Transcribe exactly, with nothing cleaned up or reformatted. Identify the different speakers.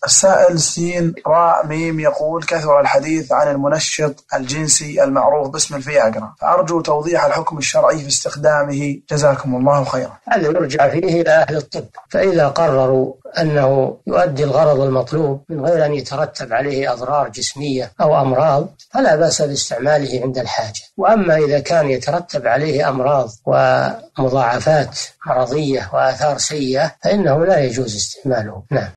Speaker 1: السائل سين راء ميم يقول: كثر الحديث عن المنشط الجنسي المعروف باسم الفياجرا، فأرجو توضيح الحكم الشرعي في استخدامه، جزاكم الله خيرا.
Speaker 2: هذا يرجع فيه إلى أهل الطب، فإذا قرروا أنه يؤدي الغرض المطلوب من غير أن يترتب عليه أضرار جسمية أو أمراض فلا بأس باستعماله عند الحاجة. وأما إذا كان يترتب عليه أمراض ومضاعفات مرضية وآثار سيئة فإنه لا يجوز استعماله. نعم.